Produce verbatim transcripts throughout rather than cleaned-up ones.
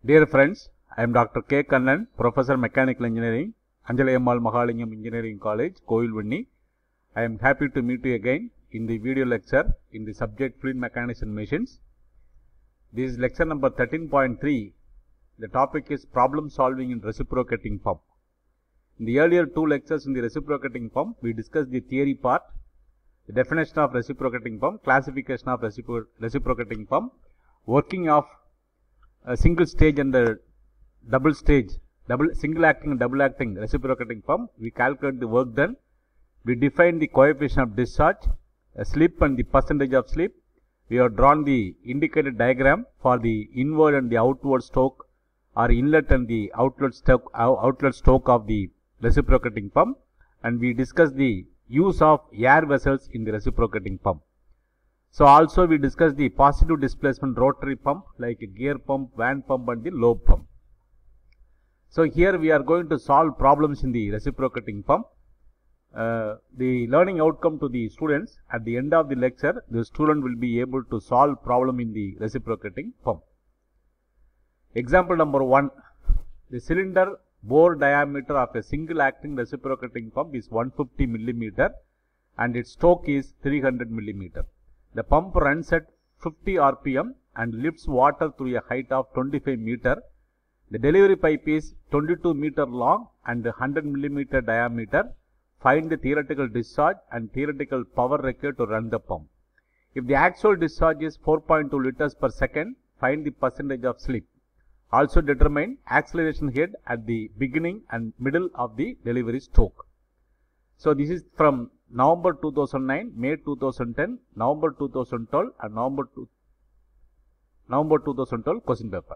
Dear friends, I am Doctor K. Kannan, Professor Mechanical Engineering, Anjalayammal Mahalingam Engineering College, Kovilvanni. I am happy to meet you again in the video lecture in the subject Fluid Mechanics and Machines. This is lecture number thirteen point three. The topic is problem solving in reciprocating pump. In the earlier two lectures in the reciprocating pump, we discussed the theory part, the definition of reciprocating pump, classification of recipro reciprocating pump, working of a single stage and the double stage, double single acting and double acting reciprocating pump. We calculate the work done. We define the coefficient of discharge, a slip and the percentage of slip. We have drawn the indicated diagram for the inward and the outward stroke or inlet and the outlet stroke, outlet stroke of the reciprocating pump, and we discuss the use of air vessels in the reciprocating pump. So also we discuss the positive displacement rotary pump like a gear pump, van pump and the lobe pump. So here we are going to solve problems in the reciprocating pump. Uh, the learning outcome to the students at the end of the lecture, the student will be able to solve problem in the reciprocating pump. Example number one, the cylinder bore diameter of a single acting reciprocating pump is one hundred fifty millimeter and its stroke is three hundred millimeter. The pump runs at fifty R P M and lifts water through a height of twenty-five meter. The delivery pipe is twenty-two meter long and one hundred millimeter diameter. Find the theoretical discharge and theoretical power required to run the pump. If the actual discharge is four point two liters per second, find the percentage of slip. Also determine acceleration head at the beginning and middle of the delivery stroke. So this is from November two thousand nine, May two thousand ten, November two thousand twelve and November, two, November two thousand twelve question paper.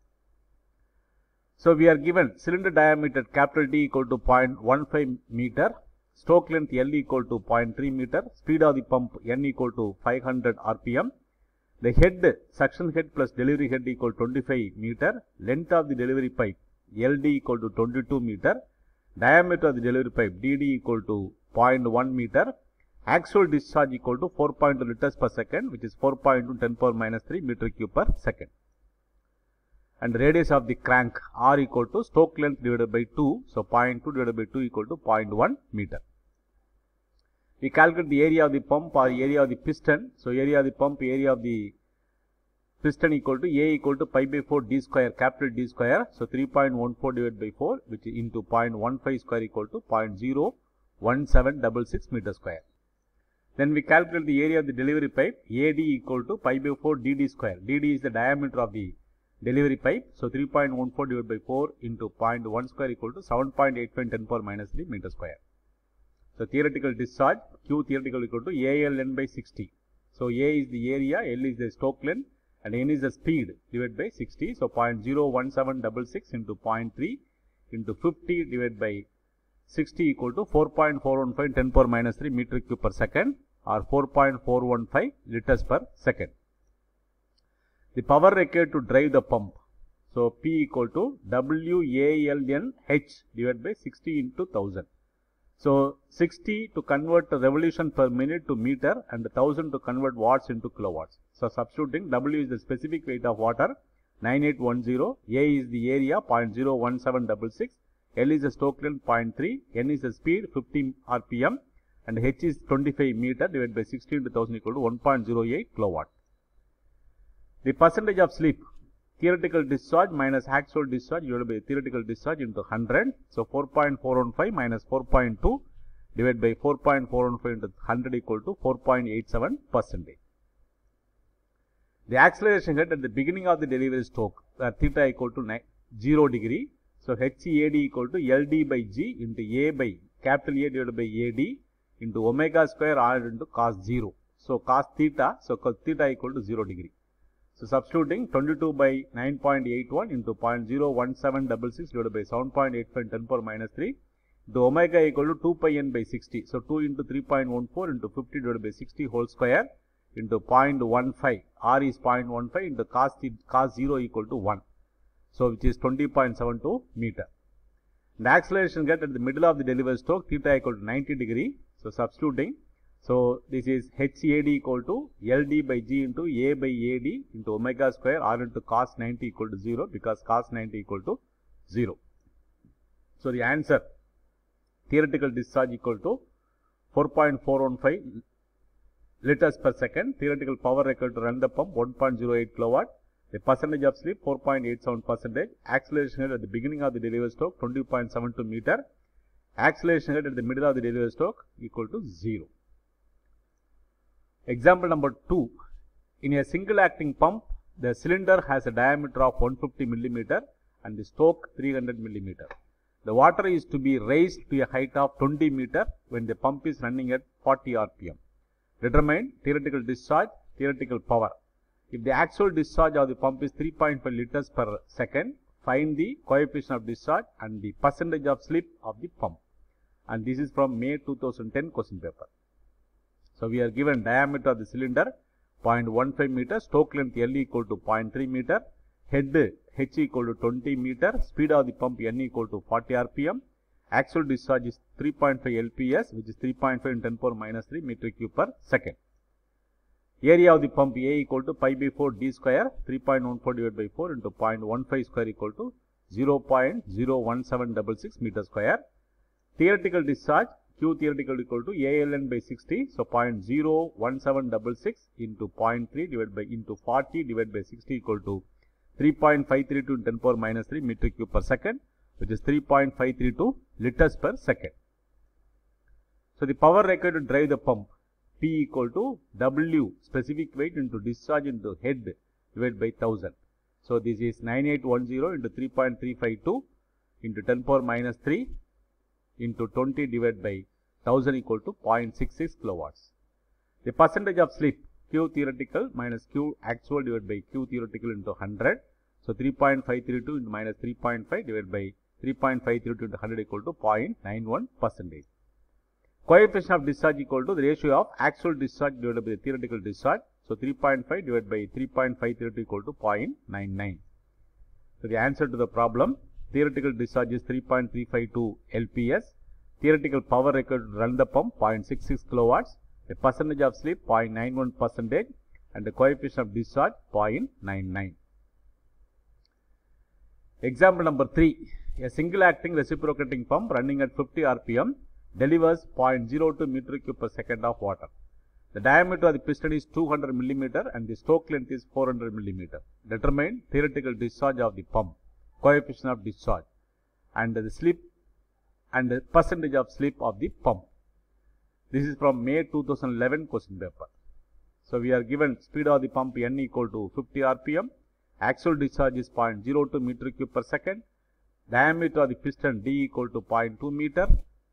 So we are given cylinder diameter capital D equal to zero point one five meter, stroke length L equal to zero point three meter, speed of the pump N equal to five hundred R P M. The head, suction head plus delivery head equal to twenty-five meter, length of the delivery pipe L D equal to twenty-two meter, diameter of the delivery pipe D D equal to zero point one meter, actual discharge equal to four point two liters per second, which is four point two ten power minus three meter cube per second. And radius of the crank R equal to stroke length divided by two, so zero point two divided by two equal to zero point one meter. We calculate the area of the pump or area of the piston. So area of the pump, area of the piston equal to A equal to pi by four D square, capital D square. So three point one four divided by four, which is into zero point one five square equal to zero point zero one seven six six meter square. Then we calculate the area of the delivery pipe, A D equal to pi by four D D square. D D is the diameter of the delivery pipe. So three point one four divided by four into zero point one square equal to seven point eight five ten power minus three meter square. So theoretical discharge, Q theoretical equal to A L N by sixty. So A is the area, L is the stroke length and N is the speed divided by sixty. So zero point zero one seven six six into zero point three into fifty divided by sixty equal to four point four one five ten power minus three meter cube per second or four point four one five liters per second. The power required to drive the pump. So P equal to W A L N H divided by sixty into one thousand. So sixty to convert the revolution per minute to meter and one thousand to convert watts into kilowatts. So substituting, W is the specific weight of water nine eight one zero, A is the area zero point zero one seven six six, L is the stroke length zero point three, N is the speed fifty R P M and H is twenty-five meter divided by sixty into one thousand equal to one point zero eight kilowatt. The percentage of slip, theoretical discharge minus actual discharge divided by theoretical discharge into one hundred. So four point four one five minus four point two divided by four point four one five into one hundred equal to four point eight seven percent. The acceleration head at the beginning of the delivery stroke, where theta equal to zero degree. So H E A D equal to L D by G into A by capital A divided by A D into omega square R into cos zero. So cos theta, so cos theta equal to zero degree. So substituting twenty-two by nine point eight one into zero point zero one seven six six divided by seven point eight five ten power minus three into omega equal to two pi n by sixty. So two into three point one four into fifty divided by sixty whole square into zero point one five. R is zero point one five into cos, cos zero equal to one. So which is twenty point seven two meter. The acceleration get at the middle of the delivery stroke, theta equal to ninety degree. So substituting So this is H A D equal to L D by G into A by A D into omega square R into cos ninety equal to zero, because cos ninety equal to zero. So the answer, theoretical discharge equal to four point four one five liters per second, theoretical power required to run the pump one point zero eight kilowatt, the percentage of slip four point eight seven percentage, acceleration rate at the beginning of the delivery stroke twenty point seven two meter, acceleration rate at the middle of the delivery stroke equal to zero. Example number two. In a single acting pump, the cylinder has a diameter of one hundred fifty millimeter and the stroke three hundred millimeter. The water is to be raised to a height of twenty meter when the pump is running at forty R P M. Determine theoretical discharge, theoretical power. If the actual discharge of the pump is three point five liters per second, find the coefficient of discharge and the percentage of slip of the pump. And this is from May two thousand ten question paper. So we are given diameter of the cylinder zero point one five meter, stroke length L equal to zero point three meter, head H equal to twenty meter, speed of the pump N equal to forty R P M, actual discharge is three point five L P S, which is three point five into ten power minus three meter cube per second. Area of the pump A equal to pi by four D square, three point one four divided by four into zero point one five square equal to zero point zero one seven six six meter square. Theoretical discharge, Q theoretical equal to A L N by sixty, so zero point zero one seven six six into zero point three divided by into forty divided by sixty equal to three point five three two into ten power minus three meter cube per second, which is three point five three two liters per second. So the power required to drive the pump, P equal to W specific weight into discharge into head divided by one thousand. So this is nine eight one zero into three point three five two into ten power minus three into twenty divided by one thousand equal to zero point six six kilowatts. The percentage of slip, Q theoretical minus Q actual divided by Q theoretical into one hundred. So three point five three two into minus three point five divided by three point five three two into one hundred equal to zero point nine one percentage. Coefficient of discharge equal to the ratio of actual discharge divided by the theoretical discharge. So three point five divided by three point five three two equal to zero point nine nine. So the answer to the problem, theoretical discharge is three point three five two L P S, theoretical power required to run the pump zero point six six kilowatts, the percentage of slip zero point nine one percentage and the coefficient of discharge zero point nine nine. Example number three. A single acting reciprocating pump running at fifty R P M delivers zero point zero two meter cube per second of water. The diameter of the piston is two hundred millimeter and the stroke length is four hundred millimeter. Determine theoretical discharge of the pump, coefficient of discharge and the slip and the percentage of slip of the pump. This is from May two thousand eleven question paper. So we are given speed of the pump N equal to fifty R P M, actual discharge is zero point zero two meter cube per second, diameter of the piston D equal to zero point two meter,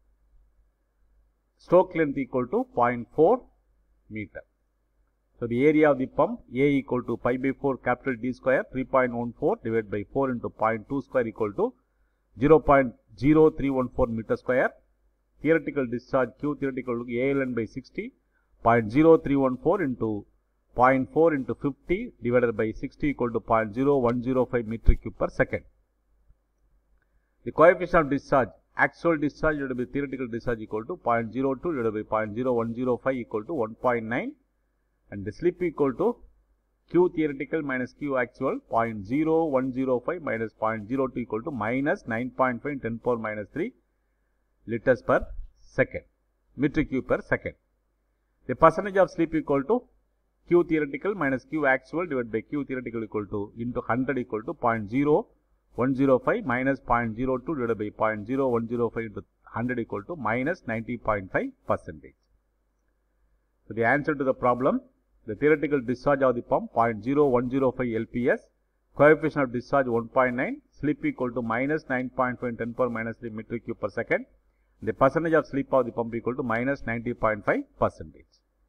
stroke length equal to zero point four meter. So the area of the pump A equal to pi by four capital D square, three point one four divided by four into zero point two square equal to zero point zero three one four meter square. Theoretical discharge Q theoretical A L N by sixty, zero point zero three one four into zero point four into fifty divided by sixty equal to zero point zero one zero five meter cube per second. The coefficient of discharge, actual discharge divided by theoretical discharge equal to zero point zero two divided by zero point zero one zero five equal to one point nine, and the slip equal to Q theoretical minus Q actual zero point zero one zero five minus zero point zero two equal to minus nine point five ten power minus three liters per second, meter cube per second. The percentage of slip equal to Q theoretical minus Q actual divided by Q theoretical equal to into one hundred equal to zero point zero one zero five minus zero point zero two divided by zero point zero one zero five into one hundred equal to minus ninety point five percentage. So the answer to the problem, the theoretical discharge of the pump zero point zero one zero five L P S, coefficient of discharge one point nine, slip equal to minus nine point five ten power minus three meter cube per second. The percentage of slip of the pump equal to minus ninety point five percentage.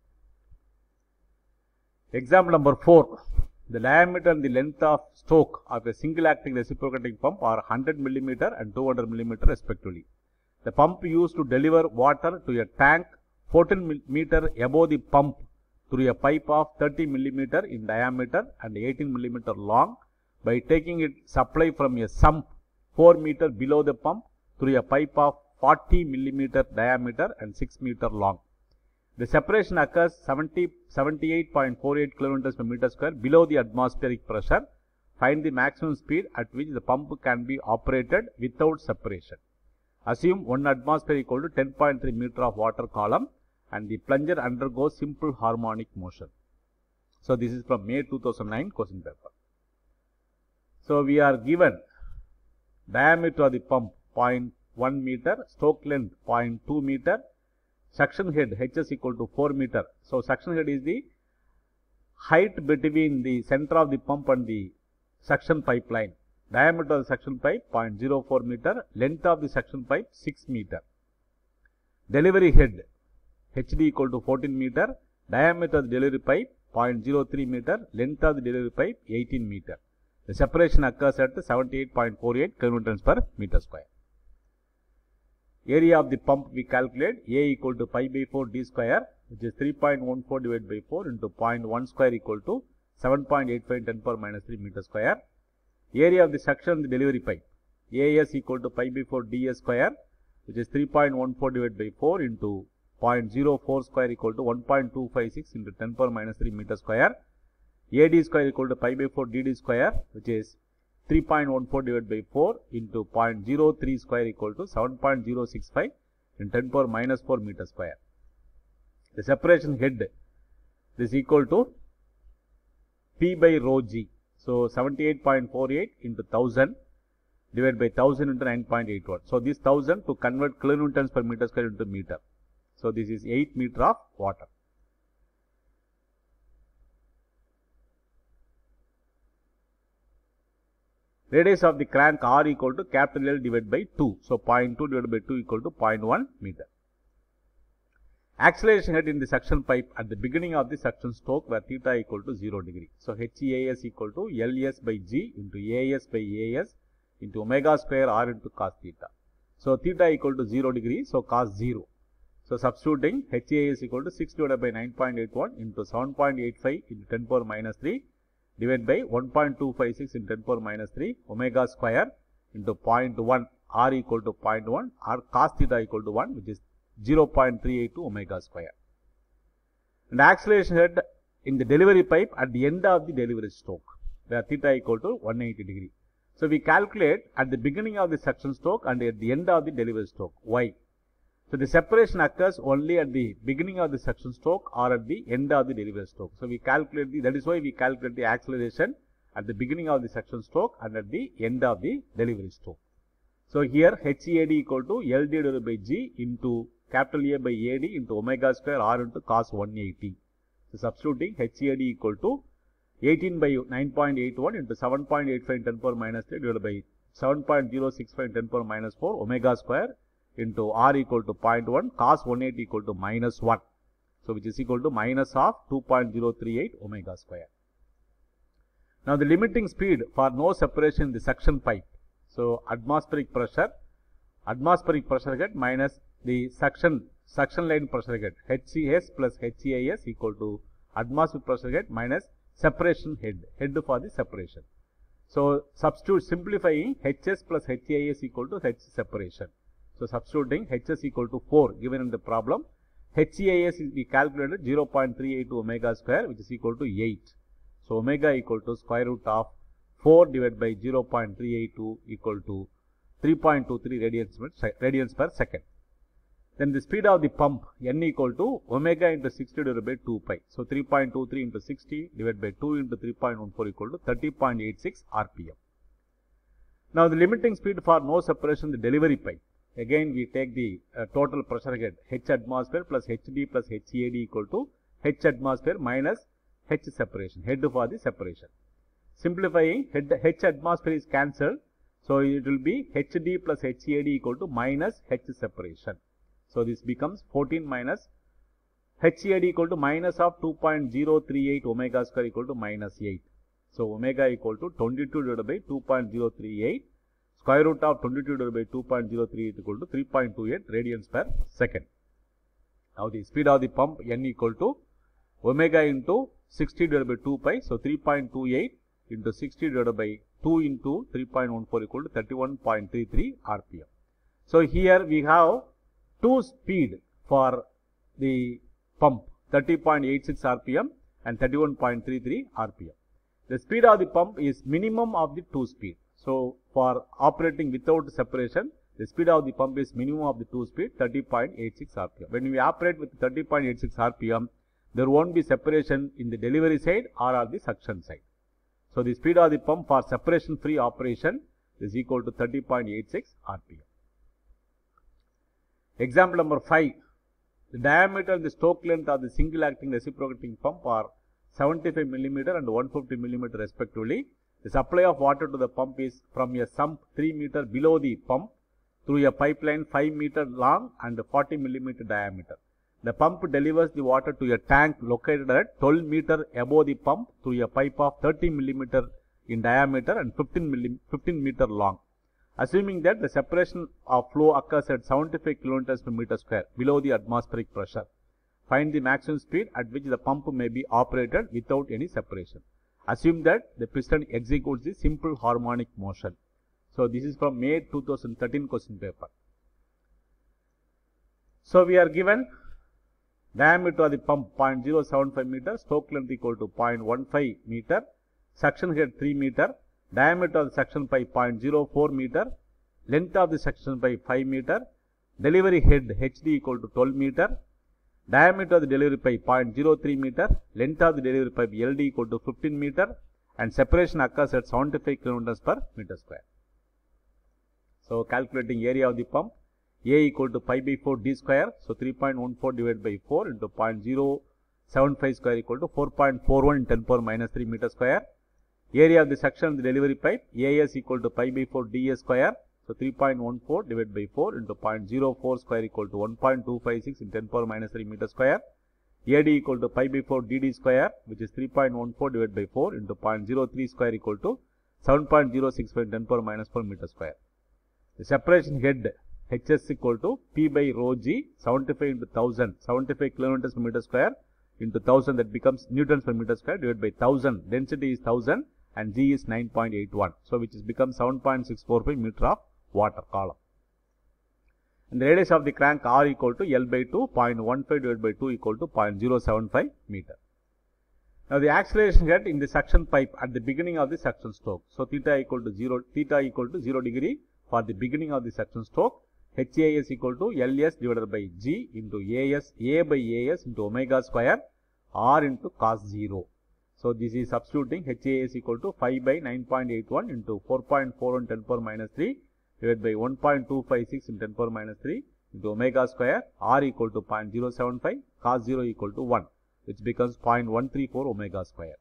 Example number four. The diameter and the length of stroke of a single acting reciprocating pump are one hundred millimeter and two hundred millimeter respectively. The pump used to deliver water to a tank fourteen meter above the pump through a pipe of thirty millimeter in diameter and eighteen millimeter long by taking its supply from a sump four meter below the pump through a pipe of forty millimeter diameter and six meter long. The separation occurs seventy-eight point four eight kilometers per meter square below the atmospheric pressure. Find the maximum speed at which the pump can be operated without separation. Assume one atmosphere equal to ten point three meter of water column and the plunger undergoes simple harmonic motion. So this is from May two thousand nine question paper. So we are given diameter of the pump zero point one meter, stroke length zero point two meter, suction head H S equal to four meter. So suction head is the height between the center of the pump and the suction pipeline. Diameter of the suction pipe zero point zero four meter, length of the suction pipe six meter. Delivery head H D equal to fourteen meter, diameter of the delivery pipe zero point zero three meter, length of the delivery pipe eighteen meter. The separation occurs at seventy-eight point four eight kilometers per meter square. Area of the pump we calculate A equal to pi by four d square, which is three point one four divided by four into zero point one square equal to seven point eight five ten to the power minus three meter square. Area of the suction of the delivery pipe A S equal to pi by four ds square, which is three point one four divided by four into zero point zero four square equal to one point two five six into ten to the power minus three meter square. A D square equal to pi by four d d square, which is three point one four divided by four into zero point zero three square equal to seven point zero six five into ten to the power minus four meter square. The separation head is equal to P by rho g. So seventy-eight point four eight into one thousand divided by one thousand into nine point eight one. So this one thousand to convert kilonewtons per meter square into meter. So this is eight meter of water. Radius of the crank R equal to capital L divided by two. So zero point two divided by two equal to zero point one meter. Acceleration head in the suction pipe at the beginning of the suction stroke where theta equal to zero degree. So H E A S equal to L S by G into A S by A S into omega square R into cos theta. So theta equal to zero degree, so cos zero. So substituting H E A S equal to six divided by nine point eight one into seven point eight five into ten to the power minus three divided by one point two five six into ten to the power minus three omega square into zero point one R equal to zero point one R cos theta equal to one, which is zero point three eight two omega square. And acceleration head in the delivery pipe at the end of the delivery stroke where theta equal to one hundred eighty degree. So we calculate at the beginning of the suction stroke and at the end of the delivery stroke. Why? So the separation occurs only at the beginning of the suction stroke or at the end of the delivery stroke. So we calculate the, that is why we calculate the acceleration at the beginning of the suction stroke and at the end of the delivery stroke. So here H E A D equal to L D divided by G into capital A by A D into omega square R into cos one eighty. So substituting H E A D equal to eighteen by nine point eight one into seven point eight five ten to the power minus three divided by seven point zero six five ten to the power minus four omega square into R equal to zero point one cos one eighty equal to minus one. So which is equal to minus of two point zero three eight omega square. Now the limiting speed for no separation in the suction pipe. So atmospheric pressure, atmospheric pressure head minus the suction suction line pressure head H C S plus H C I S equal to atmospheric pressure head minus separation head, head for the separation. So substitute simplifying H S plus H C I S equal to H separation. So substituting H S equal to four given in the problem, H C I S is we calculated zero point three eight two omega square, which is equal to eight. So omega equal to square root of four divided by zero point three eight two equal to three point two three radians, radians per second. Then the speed of the pump N equal to omega into sixty divided by two pi. So three point two three into sixty divided by two into three point one four equal to thirty point eight six R P M. Now the limiting speed for no separation in the delivery pipe. Again we take the uh, total pressure head H atmosphere plus H D plus H E A D equal to H atmosphere minus H separation, head for the separation. Simplifying, head, H atmosphere is cancelled. So it will be H D plus H E A D equal to minus H separation. So this becomes fourteen minus H E A D equal to minus of two point zero three eight omega square equal to minus eight. So omega equal to twenty-two divided by two point zero three eight. Square root of twenty-two divided by two point zero three eight equal to three point two eight radians per second. Now the speed of the pump N equal to omega into sixty divided by two pi. So three point two eight into sixty divided by two into three point one four equal to thirty-one point three three R P M. So here we have two speed for the pump thirty point eight six R P M and thirty-one point three three R P M. The speed of the pump is minimum of the two speed. So for operating without separation, the speed of the pump is minimum of the two speed thirty point eight six R P M. When we operate with thirty point eight six R P M, there won't be separation in the delivery side or on the suction side. So the speed of the pump for separation free operation is equal to thirty point eight six R P M. Example number five. The diameter and the stroke length of the single acting reciprocating pump are seventy-five millimeter and one hundred fifty millimeter respectively. The supply of water to the pump is from a sump three meter below the pump through a pipeline five meter long and forty millimeter diameter. The pump delivers the water to a tank located at twelve meter above the pump through a pipe of thirty millimeter in diameter and fifteen meter long. Assuming that the separation of flow occurs at seventy-five kilometers per meter square below the atmospheric pressure, find the maximum speed at which the pump may be operated without any separation. Assume that the piston executes the simple harmonic motion. So this is from May two thousand thirteen question paper. So we are given diameter of the pump zero point zero seven five meter, stroke length equal to zero point one five meter, suction head three meter, diameter of the suction pipe zero point zero four meter, length of the suction pipe five meter, delivery head H D equal to twelve meter, diameter of the delivery pipe zero point zero three meter, length of the delivery pipe L D equal to fifteen meter, and separation occurs at seventy-five kilometers per meter square. So calculating area of the pump, A equal to pi by four D square, so three point one four divided by four into zero point zero seven five square equal to four point four one in ten power minus three meter square. Area of the section of the delivery pipe, A S equal to pi by four D S square, so three point one four divided by four into zero point zero four square equal to one point two five six in ten power minus three meter square. A D equal to pi by four D D square, which is three point one four divided by four into zero point zero three square equal to seven point zero six five in ten power minus four meter square. The separation head H S equal to P by rho G, seventy-five into one thousand, seventy-five kilometers per meter square into one thousand, that becomes newtons per meter square, divided by one thousand. Density is one thousand and G is nine point eight one. So which is becomes seven point six four five meter of water column. And the radius of the crank R equal to L by two, zero point one five divided by two equal to zero point zero seven five meter. Now the acceleration head in the suction pipe at the beginning of the suction stroke. So theta equal to zero, theta equal to zero degree for the beginning of the suction stroke. H A S equal to L S divided by G into A S, A by A S into omega square R into cos zero. So this is substituting H A S equal to five by nine point eight one into four point four one ten power minus three divided by one point two five six in ten power minus three into omega square R equal to zero point zero seven five, cos zero equal to one, which becomes zero point one three four omega square.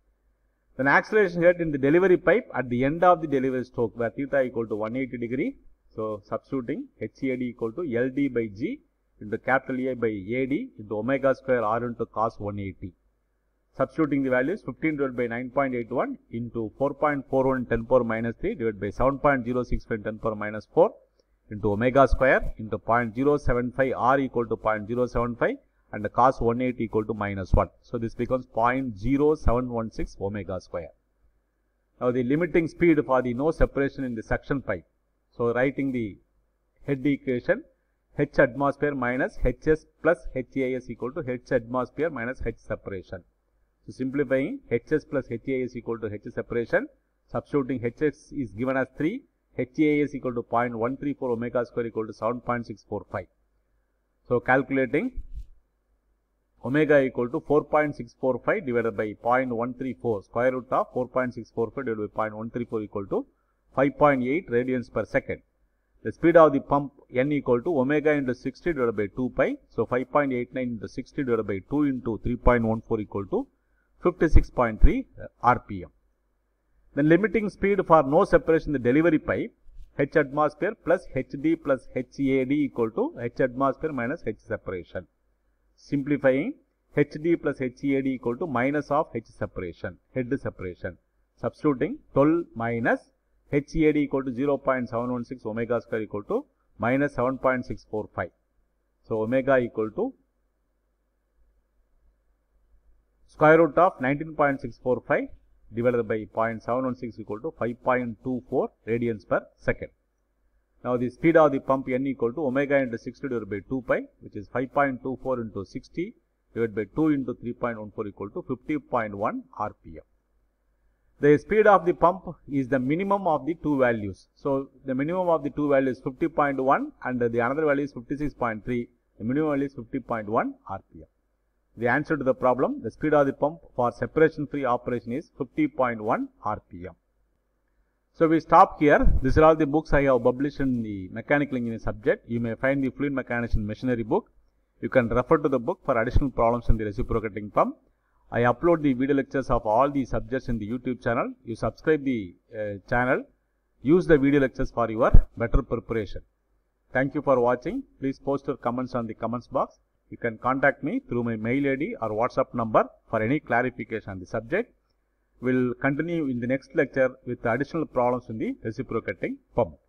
Then acceleration head in the delivery pipe at the end of the delivery stroke where theta equal to one hundred eighty degree. So substituting H A D equal to L D by G into capital A by A D into omega square R into cos one eighty. Substituting the values, fifteen divided by nine point eight one into four point four one ten power minus three divided by seven point zero six five ten power minus four into omega square into zero point zero seven five R equal to zero point zero seven five and the cos one eighty equal to minus one. So this becomes zero point zero seven one six omega square. Now the limiting speed for the no separation in the suction pipe. So writing the head equation, H atmosphere minus H S plus H A S equal to H atmosphere minus H separation. So simplifying, H S plus H A S equal to H separation, substituting H S is given as three, H A S equal to zero point one three four omega square equal to seven point six four five. So calculating omega equal to four point six four five divided by zero point one three four, square root of four point six four five divided by zero point one three four equal to five point eight radians per second. The speed of the pump N equal to omega into sixty divided by two pi. So five point eight nine into sixty divided by two into three point one four equal to fifty-six point three R P M. The limiting speed for no separation in the delivery pipe, H atmosphere plus H D plus H A D equal to H atmosphere minus H separation. Simplifying, H D plus H A D equal to minus of H separation, head separation. Substituting twelve minus H A D equal to zero point seven one six omega square equal to minus seven point six four five. So omega equal to square root of nineteen point six four five divided by zero point seven one six equal to five point two four radians per second. Now the speed of the pump N equal to omega into sixty divided by two pi, which is five point two four into sixty divided by two into three point one four equal to fifty point one R P M. The speed of the pump is the minimum of the two values. So, the minimum of the two values is fifty point one and the another value is fifty-six point three. The minimum value is fifty point one R P M. The answer to the problem, the speed of the pump for separation free operation is fifty point one R P M. So, we stop here. These are all the books I have published in the mechanical engineering subject. You may find the fluid mechanics and machinery book. You can refer to the book for additional problems in the reciprocating pump. I upload the video lectures of all the subjects in the YouTube channel. You subscribe the uh, channel. Use the video lectures for your better preparation. Thank you for watching. Please post your comments on the comments box. You can contact me through my mail I D or WhatsApp number for any clarification on the subject. We will continue in the next lecture with additional problems in the reciprocating pump.